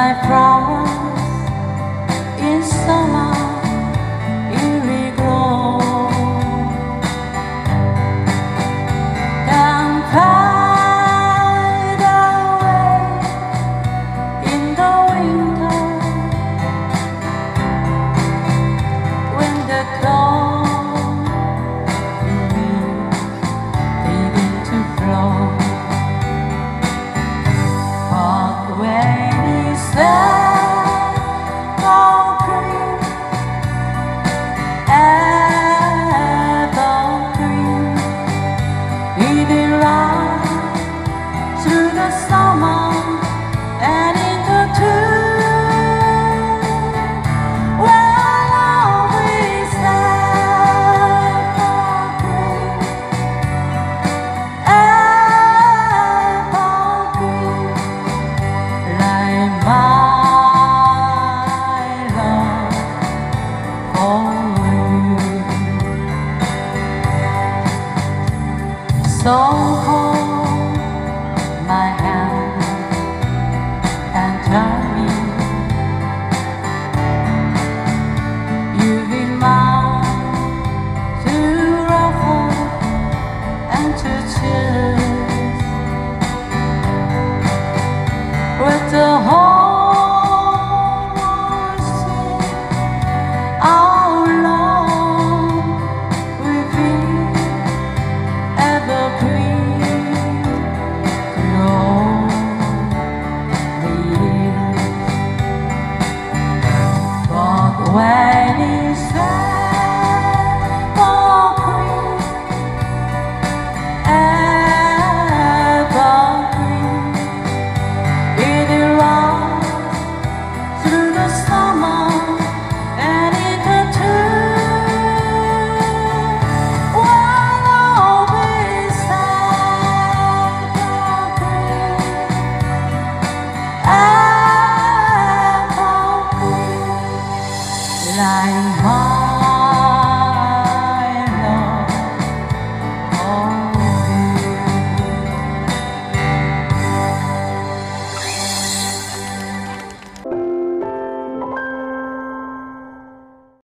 like flowers in summer, it will grow. Can fade away in the winter when the cold wind begin to blow. But when it's evergreen, evergreen, it will rise through the summer and into June. Well, love is evergreen, evergreen, like my love for you. So hold my hand and tell me you've been mine to ruffle and to chase with the whole world see our love will be evergreen through the years. But when